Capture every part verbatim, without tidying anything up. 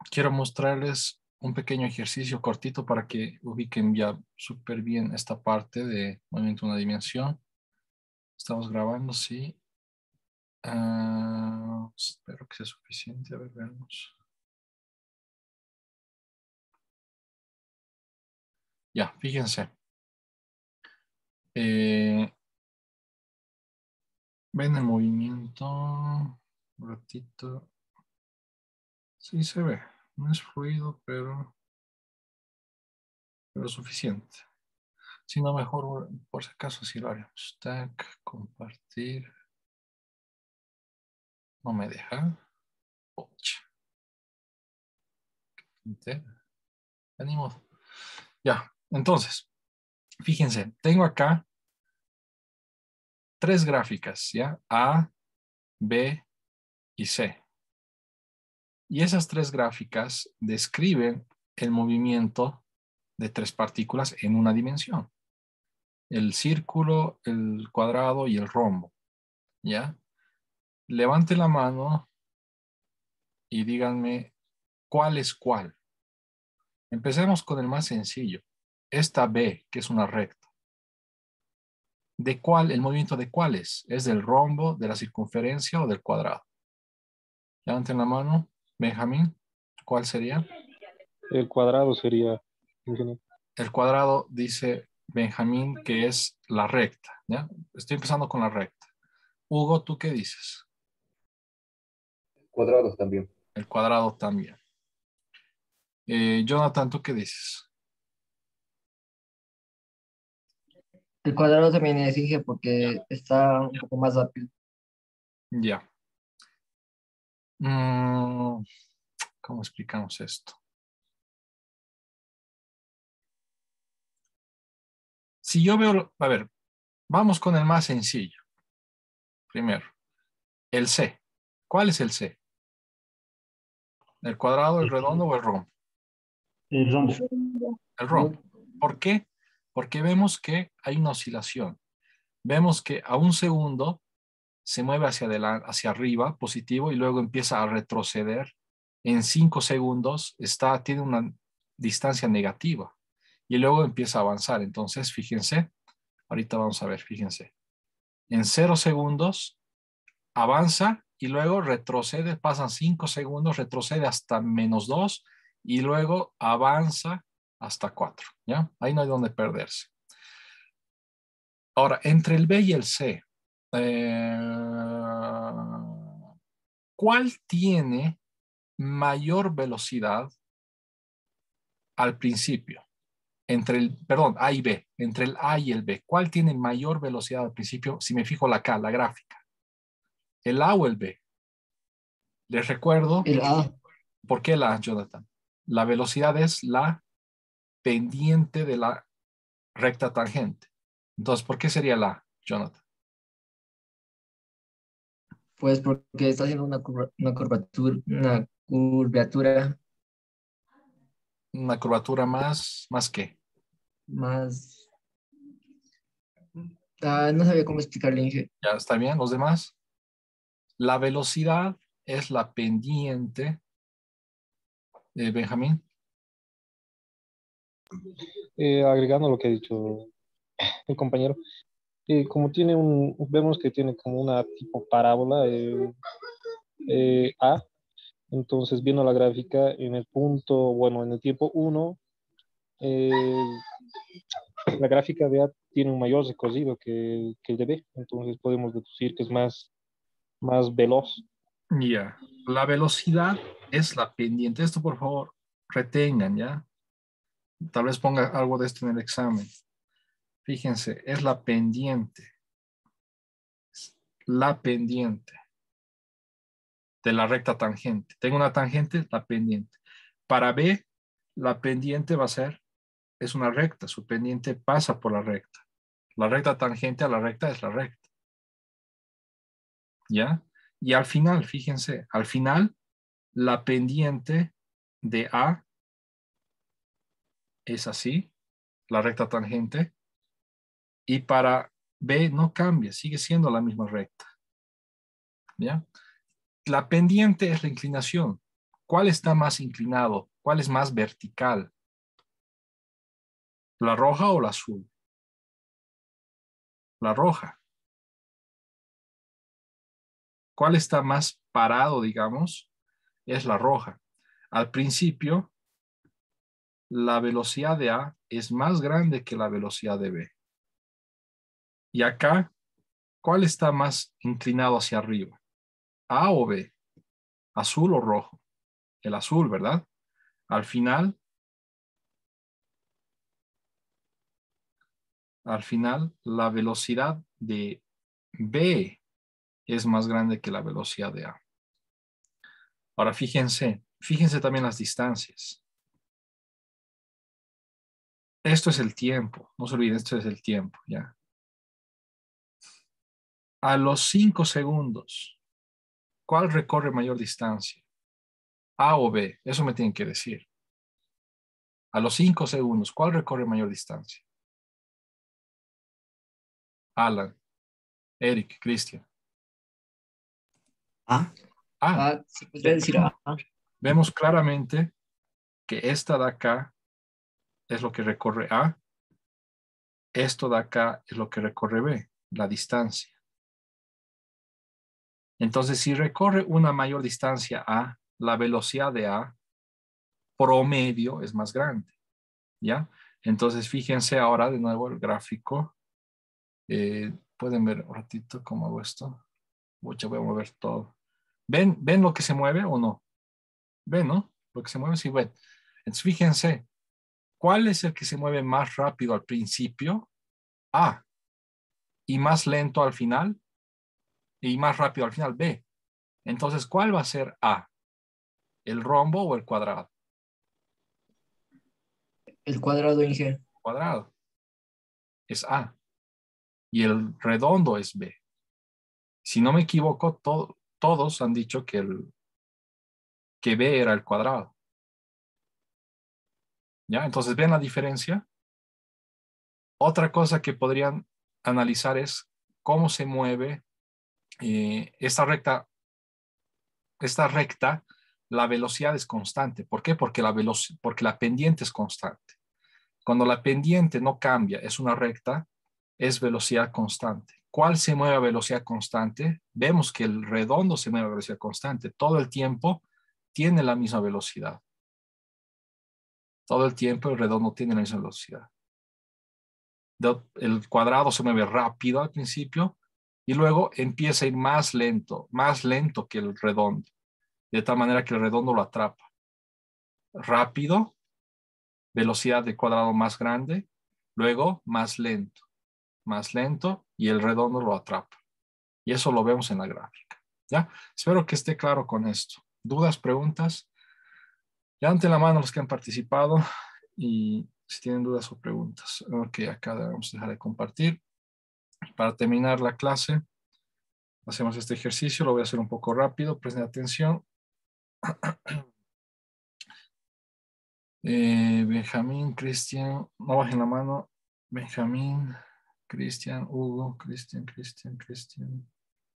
quiero mostrarles un pequeño ejercicio cortito para que ubiquen ya súper bien esta parte de movimiento de una dimensión. Estamos grabando, sí. Uh, espero que sea suficiente. A ver, veamos. Ya, fíjense. Eh, ¿Ven el movimiento? Un ratito. Sí, se ve. No es fluido, pero, pero suficiente. Si no, mejor, por si acaso, si lo haremos. Tac, compartir. No me deja. Ouch. Ánimo. Ya, entonces, fíjense, tengo acá tres gráficas, ¿ya? A, B y C. Y esas tres gráficas describen el movimiento de tres partículas en una dimensión. El círculo, el cuadrado y el rombo, ¿ya? Levante la mano y díganme cuál es cuál. Empecemos con el más sencillo. Esta B, que es una recta. ¿De cuál? ¿El movimiento de cuál es? ¿Es del rombo, de la circunferencia o del cuadrado? Levanten la mano. Benjamín, ¿cuál sería? El cuadrado sería, ingeniero. El cuadrado dice Benjamín que es la recta, ¿ya? Estoy empezando con la recta. Hugo, ¿tú qué dices? Cuadrados también. El cuadrado también. Eh, Jonathan, ¿tú qué dices? El cuadrado también exige porque está un poco más rápido. Ya. Mm, ¿cómo explicamos esto? Si yo veo, a ver, vamos con el más sencillo. Primero, el C. ¿Cuál es el C? ¿El cuadrado, el redondo o el rombo? El rombo. El rombo. ¿Por qué? Porque vemos que hay una oscilación. Vemos que a un segundo se mueve hacia adelante, hacia arriba, positivo, y luego empieza a retroceder. En cinco segundos está, tiene una distancia negativa y luego empieza a avanzar. Entonces, fíjense, ahorita vamos a ver, fíjense. En cero segundos avanza y luego retrocede, pasan cinco segundos, retrocede hasta menos dos y luego avanza hasta cuatro. ¿Ya? Ahí no hay donde perderse. Ahora, entre el B y el C, eh, ¿cuál tiene mayor velocidad al principio? Entre el, perdón, A y B, entre el A y el B, ¿cuál tiene mayor velocidad al principio? Si me fijo la K, la gráfica. ¿El A o el B? Les recuerdo. El A. ¿Por qué la A, Jonathan? La velocidad es la pendiente de la recta tangente. Entonces, ¿por qué sería la A, Jonathan? Pues porque está haciendo una, curva, una curvatura, una curvatura Una curvatura más, ¿más qué? más. Ah, no sabía cómo explicarle, Inge. ¿Ya está bien? ¿Los demás? La velocidad es la pendiente de Benjamín. Eh, agregando lo que ha dicho el compañero, eh, como tiene un, vemos que tiene como una tipo parábola eh, eh, A, entonces viendo la gráfica en el punto, bueno, en el tiempo uno, eh, la gráfica de A tiene un mayor recorrido que, que el de B, entonces podemos deducir que es más, más veloz. Ya. La velocidad es la pendiente. Esto, por favor, retengan, ¿ya? Tal vez ponga algo de esto en el examen. Fíjense, es la pendiente. La pendiente de la recta tangente. Tengo una tangente, la pendiente. Para B, la pendiente va a ser, es una recta. Su pendiente pasa por la recta. La recta tangente a la recta es la recta. ¿Ya? Y al final, fíjense, al final, la pendiente de A es así, la recta tangente, y para B no cambia, sigue siendo la misma recta. ¿Ya? La pendiente es la inclinación. ¿Cuál está más inclinado? ¿Cuál es más vertical? ¿La roja o la azul? La roja. ¿Cuál está más parado, digamos? Es la roja. Al principio, la velocidad de A es más grande que la velocidad de B. Y acá, ¿cuál está más inclinado hacia arriba? ¿A o B? ¿Azul o rojo? El azul, ¿verdad? Al final, al final, la velocidad de B es más grande que la velocidad de A. Ahora, fíjense, fíjense también las distancias. Esto es el tiempo, no se olviden, esto es el tiempo, ¿ya? A los cinco segundos, ¿cuál recorre mayor distancia? ¿A o B? Eso me tienen que decir. A los cinco segundos, ¿cuál recorre mayor distancia? Alan, Eric, Cristian. ¿Ah? Ah, Ah, se podría decir A. vemos claramente que esta de acá es lo que recorre A, esto de acá es lo que recorre B, la distancia. Entonces, si recorre una mayor distancia A, la velocidad de A promedio es más grande, ¿ya? Entonces, fíjense ahora de nuevo el gráfico. Eh, Pueden ver un ratito cómo hago esto. Mucho voy a mover todo. ¿Ven, ¿Ven lo que se mueve o no? ¿Ven, no? Lo que se mueve, sí ven. Entonces, fíjense, ¿cuál es el que se mueve más rápido al principio? A. Y más lento al final. Y más rápido al final, B. Entonces, ¿cuál va a ser A? ¿El rombo o el cuadrado? El cuadrado, Inge. Cuadrado es A y el redondo es B. Si no me equivoco, to todos han dicho que, el, que B era el cuadrado. ¿Ya? Entonces, ¿ven la diferencia? Otra cosa que podrían analizar es cómo se mueve eh, esta recta. Esta recta, la velocidad es constante. ¿Por qué? Porque la, porque la pendiente es constante. Cuando la pendiente no cambia, es una recta, es velocidad constante. ¿Cuál se mueve a velocidad constante? Vemos que el redondo se mueve a velocidad constante. Todo el tiempo tiene la misma velocidad. Todo el tiempo el redondo tiene la misma velocidad. El cuadrado se mueve rápido al principio y luego empieza a ir más lento, más lento que el redondo, de tal manera que el redondo lo atrapa. Rápido, velocidad de cuadrado más grande, luego más lento, más lento y el redondo lo atrapa. Y eso lo vemos en la gráfica. ¿Ya? Espero que esté claro con esto. ¿Dudas, preguntas? Levanten la mano los que han participado y si tienen dudas o preguntas. Ok, acá vamos a dejar de compartir. Para terminar la clase, hacemos este ejercicio. Lo voy a hacer un poco rápido. Presten atención. Eh, Benjamín, Cristian, no bajen la mano. Benjamín, Cristian, Hugo, Cristian, Cristian, Cristian,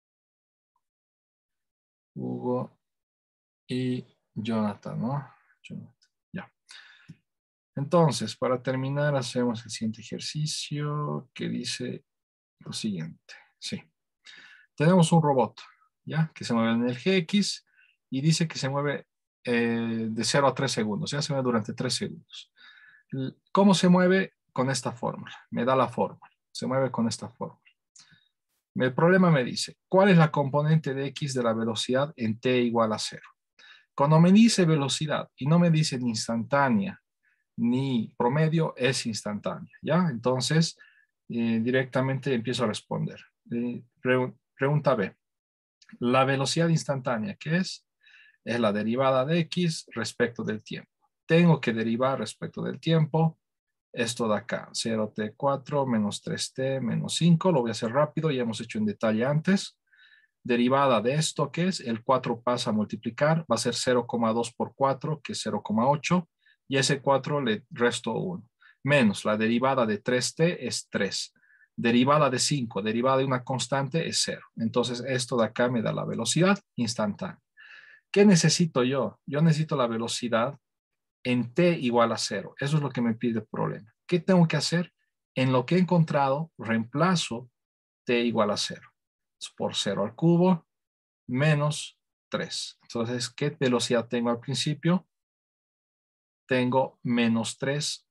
Hugo y Jonathan, ¿no? Jonathan, ya. Entonces, para terminar, hacemos el siguiente ejercicio que dice lo siguiente. Sí. Tenemos un robot, ¿ya? Que se mueve en el G X y dice que se mueve eh, de cero a tres segundos, ya se mueve durante tres segundos. ¿Cómo se mueve? Con esta fórmula. Me da la fórmula. Se mueve con esta fórmula. El problema me dice, ¿cuál es la componente de X de la velocidad en T igual a cero? Cuando me dice velocidad y no me dice ni instantánea ni promedio, es instantánea, ¿ya? Entonces, eh, directamente empiezo a responder. Eh, pre pregunta B. La velocidad instantánea, ¿qué es? Es la derivada de X respecto del tiempo. Tengo que derivar respecto del tiempo. Esto de acá, cero T cuatro menos tres T menos cinco. Lo voy a hacer rápido, ya hemos hecho en detalle antes. Derivada de esto, ¿qué es? El cuatro pasa a multiplicar, va a ser cero coma dos por cuatro, que es cero coma ocho. Y ese cuatro le resto uno. Menos la derivada de tres T es tres. Derivada de cinco, derivada de una constante es cero. Entonces esto de acá me da la velocidad instantánea. ¿Qué necesito yo? Yo necesito la velocidad en t igual a cero. Eso es lo que me pide el problema. ¿Qué tengo que hacer? En lo que he encontrado, reemplazo t igual a cero. Es por cero al cubo menos tres. Entonces, ¿qué velocidad tengo al principio? Tengo menos tres.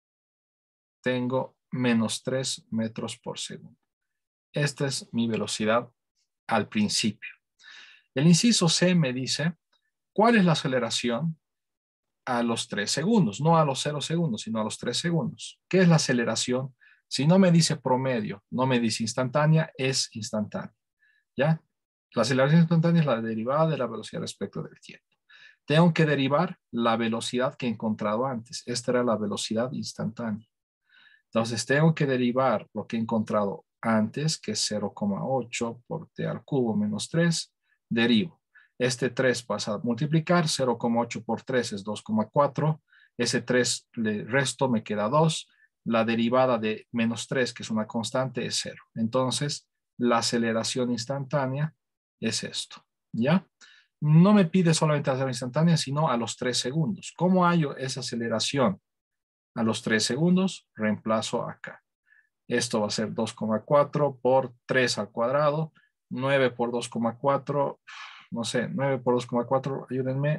Tengo menos tres metros por segundo. Esta es mi velocidad al principio. El inciso C me dice, ¿cuál es la aceleración a los tres segundos? No a los cero segundos, sino a los tres segundos. ¿Qué es la aceleración? Si no me dice promedio, no me dice instantánea, es instantánea. ¿Ya? La aceleración instantánea es la derivada de la velocidad respecto del tiempo. Tengo que derivar la velocidad que he encontrado antes. Esta era la velocidad instantánea. Entonces tengo que derivar lo que he encontrado antes, que es cero coma ocho por t al cubo menos tres. Derivo. Este tres pasa a multiplicar. cero coma ocho por tres es dos coma cuatro. Ese tres le resto, me queda dos. La derivada de menos tres, que es una constante, es cero. Entonces, la aceleración instantánea es esto. ¿Ya? No me pide solamente la aceleración instantánea, sino a los tres segundos. ¿Cómo hallo esa aceleración? A los tres segundos, reemplazo acá. Esto va a ser dos coma cuatro por tres al cuadrado. nueve por dos coma cuatro. No sé, nueve por dos coma cuatro, ayúdenme.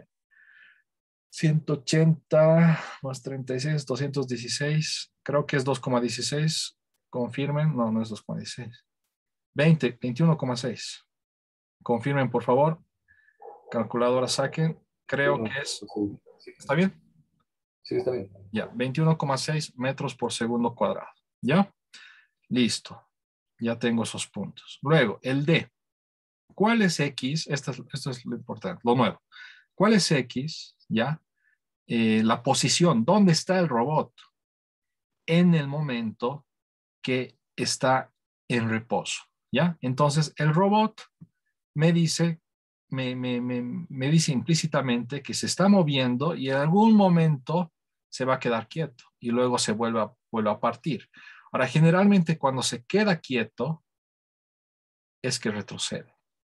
ciento ochenta más treinta y seis, doscientos dieciséis. Creo que es dos coma dieciséis. Confirmen. No, no es dos coma dieciséis. veinte, veintiuno coma seis. Confirmen, por favor. Calculadora saquen. Creo que es... ¿Está bien? Sí, está bien. Ya, veintiuno coma seis metros por segundo cuadrado. ¿Ya? Listo. Ya tengo esos puntos. Luego, el D. ¿Cuál es X? Esto es, esto es lo importante, lo nuevo. ¿Cuál es X? ¿Ya? Eh, la posición. ¿Dónde está el robot? En el momento que está en reposo. ¿Ya? Entonces, el robot me dice, me, me, me, me dice implícitamente que se está moviendo y en algún momento se va a quedar quieto y luego se vuelve a, vuelve a partir. Ahora, generalmente cuando se queda quieto es que retrocede.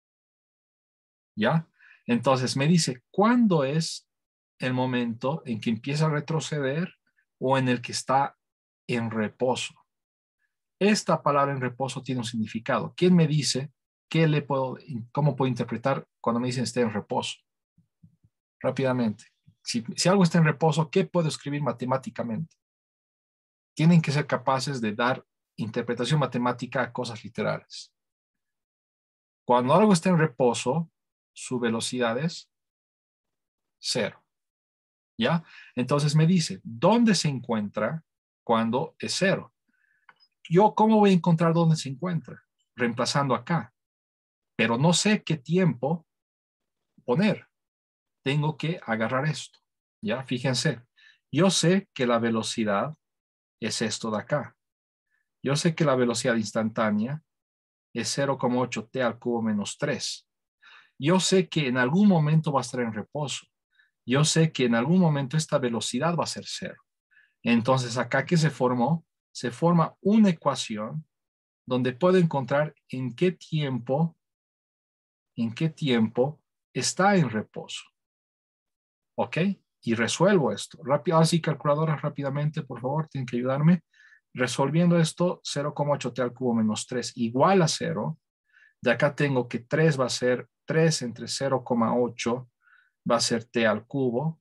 ¿Ya? Entonces me dice, ¿cuándo es el momento en que empieza a retroceder o en el que está en reposo? Esta palabra en reposo tiene un significado. ¿Quién me dice qué le puedo, cómo puedo interpretar cuando me dicen esté en reposo? Rápidamente. Si, si algo está en reposo, ¿qué puedo escribir matemáticamente? Tienen que ser capaces de dar interpretación matemática a cosas literales. Cuando algo está en reposo, su velocidad es cero. ¿Ya? Entonces me dice, ¿dónde se encuentra cuando es cero? Yo, ¿cómo voy a encontrar dónde se encuentra? Reemplazando acá. Pero no sé qué tiempo poner. Tengo que agarrar esto. ¿Ya? Fíjense. Yo sé que la velocidad es esto de acá. Yo sé que la velocidad instantánea es cero coma ocho t al cubo menos tres. Yo sé que en algún momento va a estar en reposo. Yo sé que en algún momento esta velocidad va a ser cero. Entonces, acá que se formó, se forma una ecuación donde puedo encontrar en qué tiempo, en qué tiempo está en reposo. ¿Ok? Y resuelvo esto. Rápido, así calculadora rápidamente, por favor, tienen que ayudarme. Resolviendo esto, cero coma ocho t al cubo menos tres igual a cero. De acá tengo que tres va a ser tres entre cero coma ocho va a ser t al cubo.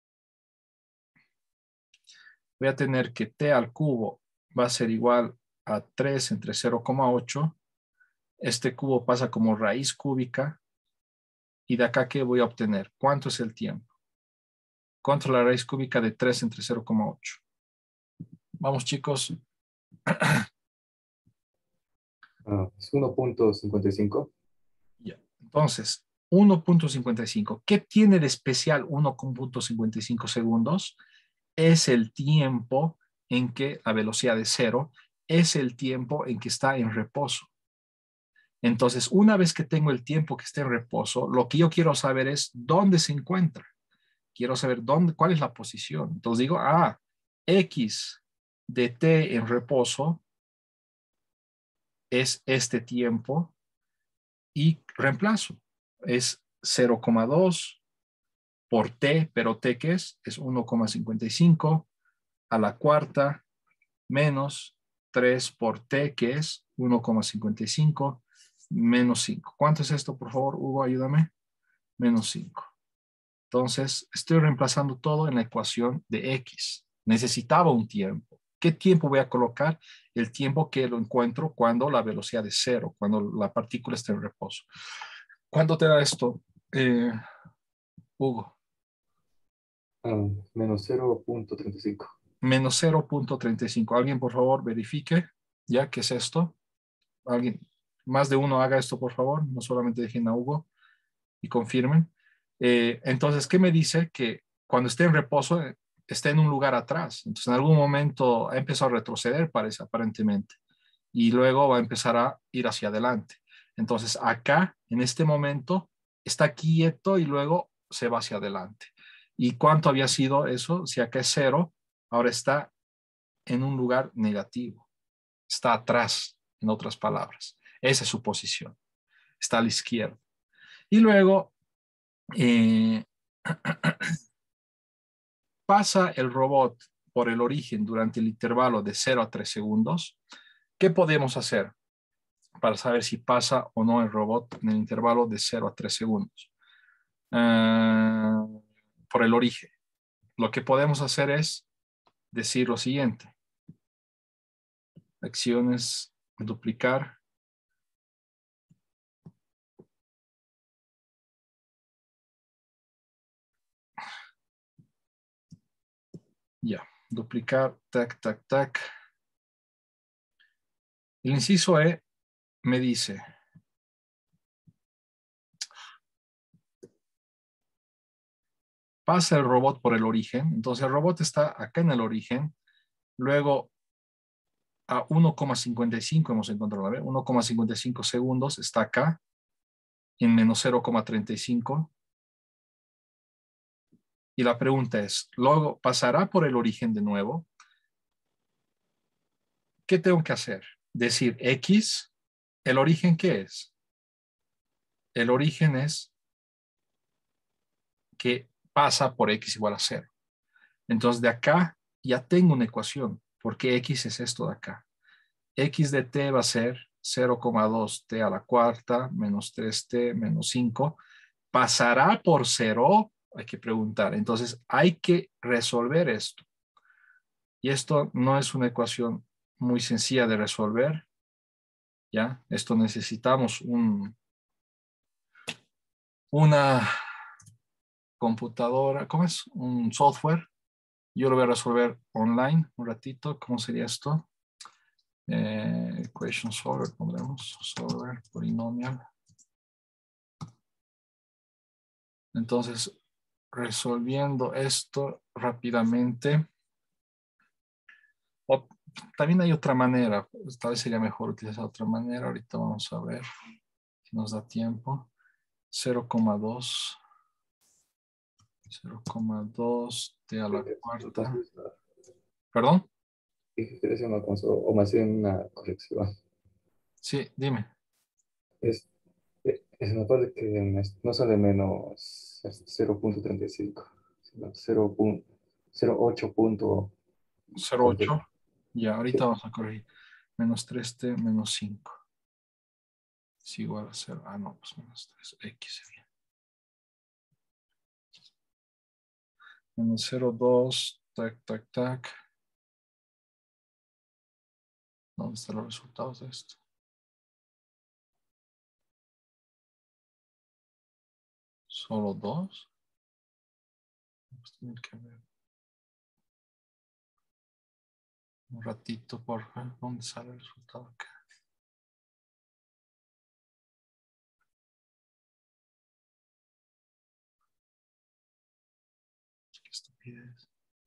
Voy a tener que t al cubo va a ser igual a tres entre cero coma ocho. Este cubo pasa como raíz cúbica. Y de acá, ¿qué voy a obtener? ¿Cuánto es el tiempo? Contra la raíz cúbica de tres entre cero coma ocho. Vamos, chicos. Ah, es uno punto cincuenta y cinco. Ya. Entonces, uno punto cincuenta y cinco. ¿Qué tiene de especial uno punto cincuenta y cinco segundos? Es el tiempo en que la velocidad es cero, es el tiempo en que está en reposo. Entonces, una vez que tengo el tiempo que está en reposo, lo que yo quiero saber es dónde se encuentra. Quiero saber dónde, cuál es la posición. Entonces digo, ah, X de t en reposo es este tiempo y reemplazo. Es cero coma dos por t, pero t ¿qué es? Es uno coma cincuenta y cinco a la cuarta menos tres por t, que es uno coma cincuenta y cinco menos cinco. ¿Cuánto es esto, por favor, Hugo? Ayúdame. Menos cinco. Entonces, estoy reemplazando todo en la ecuación de x. Necesitaba un tiempo. ¿Qué tiempo voy a colocar? El tiempo que lo encuentro cuando la velocidad es cero, cuando la partícula está en reposo. ¿Cuánto te da esto, eh, Hugo? Ah, menos cero punto treinta y cinco. Menos cero punto treinta y cinco. ¿Alguien, por favor, verifique? ¿Ya qué es esto? ¿Alguien? Más de uno haga esto, por favor. No solamente dejen a Hugo y confirmen. Eh, entonces, ¿qué me dice? Que cuando esté en reposo, eh, esté en un lugar atrás. Entonces, en algún momento ha empezado a retroceder, parece, aparentemente. Y luego va a empezar a ir hacia adelante. Entonces, acá, en este momento, está quieto y luego se va hacia adelante. ¿Y cuánto había sido eso? Si acá es cero, ahora está en un lugar negativo. Está atrás, en otras palabras. Esa es su posición. Está a la izquierda. Y luego eh, pasa el robot por el origen durante el intervalo de cero a tres segundos. ¿Qué podemos hacer para saber si pasa o no el robot en el intervalo de cero a tres segundos? Uh, por el origen. Lo que podemos hacer es decir lo siguiente. Acciones, duplicar. Ya, duplicar, tac, tac, tac. El inciso E me dice, pasa el robot por el origen, entonces el robot está acá en el origen, luego a uno coma cincuenta y cinco hemos encontrado, ¿ver? uno coma cincuenta y cinco segundos está acá, en menos cero coma treinta y cinco. Y la pregunta es, luego pasará por el origen de nuevo. ¿Qué tengo que hacer? Decir X, ¿el origen qué es? El origen es que pasa por X igual a cero. Entonces de acá ya tengo una ecuación, porque X es esto de acá. X de t va a ser cero coma dos t a la cuarta menos tres t menos cinco. ¿Pasará por cero? Hay que preguntar. Entonces hay que resolver esto. Y esto no es una ecuación muy sencilla de resolver. ¿Ya? Esto necesitamos un, una computadora, ¿cómo es? Un software. Yo lo voy a resolver online un ratito. ¿Cómo sería esto? Eh, equation solver, pondremos solver polinomial. Entonces, resolviendo esto rápidamente. O, también hay otra manera, tal vez sería mejor utilizar otra manera. Ahorita vamos a ver si nos da tiempo. cero coma dos. cero coma dos t a la cuarta. ¿Perdón? ¿Qué quieres decir una conso- o más bien una corrección? Sí, dime. Es, eh, es una parte que no sale menos cero punto treinta y cinco, sino cero cero ocho punto cero cuarenta. ocho. Ya, ahorita Sí. vamos a corregir. Menos tres t menos cinco. Es igual a cero. Ah, no, pues menos tres. X sería. Menos cero coma dos. Tac, tac, tac. ¿Dónde están los resultados de esto? ¿Solo dos? Pues tiene que ver. Un ratito, por favor. ¿Dónde sale el resultado acá? Qué estupidez.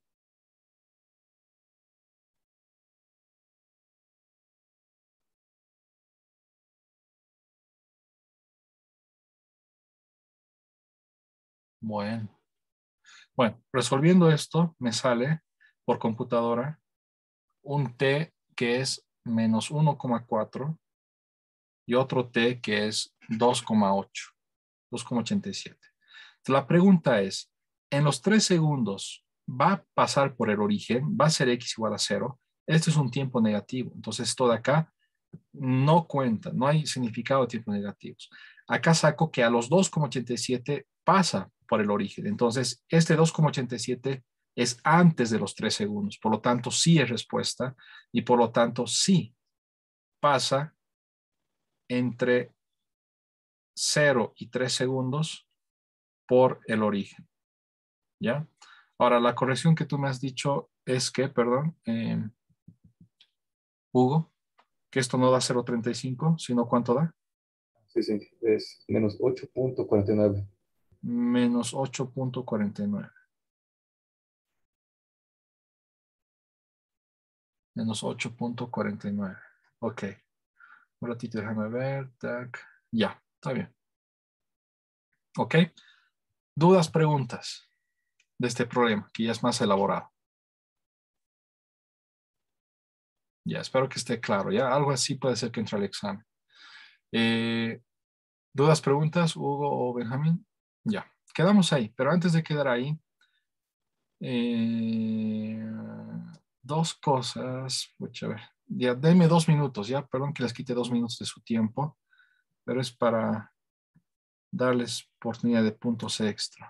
Bueno. Bueno, resolviendo esto, me sale por computadora un t que es menos uno coma cuatro y otro t que es dos coma ocho. dos coma ochenta y siete. Entonces, la pregunta es, en los tres segundos, ¿va a pasar por el origen? ¿Va a ser x igual a cero? Este es un tiempo negativo. Entonces, esto de acá no cuenta, no hay significado de tiempos negativos. Acá saco que a los dos coma ochenta y siete pasa por el origen. Entonces, este dos coma ochenta y siete es antes de los tres segundos. Por lo tanto, sí es respuesta y por lo tanto, sí pasa entre cero y tres segundos por el origen. ¿Ya? Ahora, la corrección que tú me has dicho es que, perdón, eh, Hugo, que esto no da cero coma treinta y cinco, sino ¿cuánto da? Sí, sí, es menos ocho punto cuarenta y nueve. Menos ocho punto cuarenta y nueve. Menos ocho punto cuarenta y nueve. Ok. Un ratito, déjame ver. Tac. Ya, está bien. Ok. ¿Dudas, preguntas de este problema, que ya es más elaborado? Ya, espero que esté claro. Ya, algo así puede ser que entre al examen. Eh, ¿Dudas, preguntas, Hugo o Benjamín? Ya, quedamos ahí. Pero antes de quedar ahí, eh, dos cosas. Pucha, a ver. Ya, denme dos minutos, ya. Perdón que les quite dos minutos de su tiempo, pero es para darles oportunidad de puntos extra.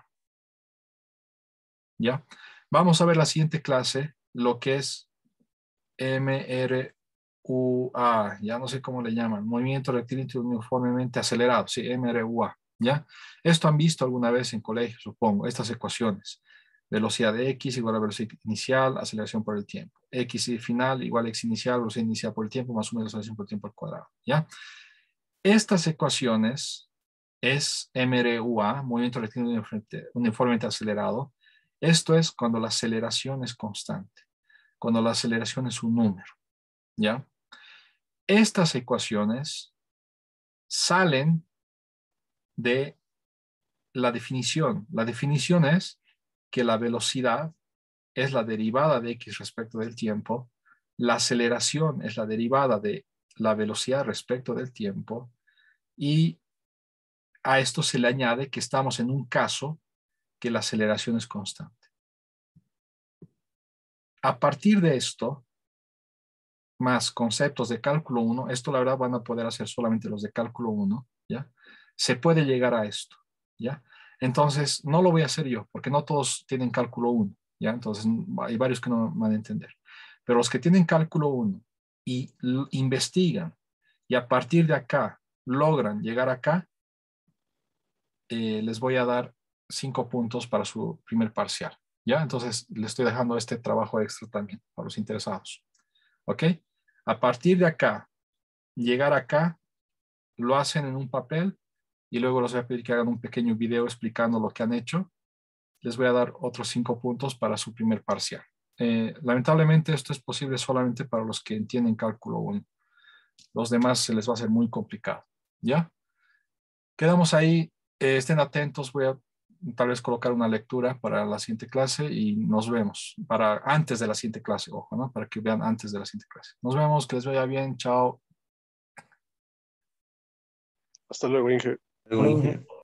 ¿Ya? Vamos a ver la siguiente clase, lo que es M R U A, ya no sé cómo le llaman, movimiento rectilíneo uniformemente acelerado, sí, M R U A, ¿ya? Esto han visto alguna vez en colegio, supongo, estas ecuaciones. Velocidad de X igual a velocidad inicial, aceleración por el tiempo. X final igual a X inicial, velocidad inicial por el tiempo, más o menos aceleración por el tiempo al cuadrado, ¿ya? Estas ecuaciones es M R U A, movimiento rectilíneo uniformemente acelerado. Esto es cuando la aceleración es constante, cuando la aceleración es un número, ¿ya? Estas ecuaciones salen de la definición. La definición es que la velocidad es la derivada de X respecto del tiempo, la aceleración es la derivada de la velocidad respecto del tiempo y a esto se le añade que estamos en un caso que la aceleración es constante. A partir de esto, más conceptos de cálculo uno, esto la verdad van a poder hacer solamente los de cálculo uno, ¿ya? Se puede llegar a esto, ¿ya? Entonces, no lo voy a hacer yo, porque no todos tienen cálculo uno, ¿ya? Entonces, hay varios que no van a entender. Pero los que tienen cálculo uno y investigan y a partir de acá logran llegar acá, eh, les voy a dar cinco puntos para su primer parcial, ¿ya? Entonces, les estoy dejando este trabajo extra también para los interesados, ¿ok? A partir de acá, llegar acá, lo hacen en un papel y luego les voy a pedir que hagan un pequeño video explicando lo que han hecho. Les voy a dar otros cinco puntos para su primer parcial. Eh, lamentablemente esto es posible solamente para los que entienden cálculo uno. Los demás se les va a hacer muy complicado, ¿ya? Quedamos ahí, eh, estén atentos, voy a tal vez colocar una lectura para la siguiente clase y nos vemos, para antes de la siguiente clase, ojo, ¿no? Para que vean antes de la siguiente clase. Nos vemos, que les vaya bien, chao. Hasta luego, Inge. Luego, Inge.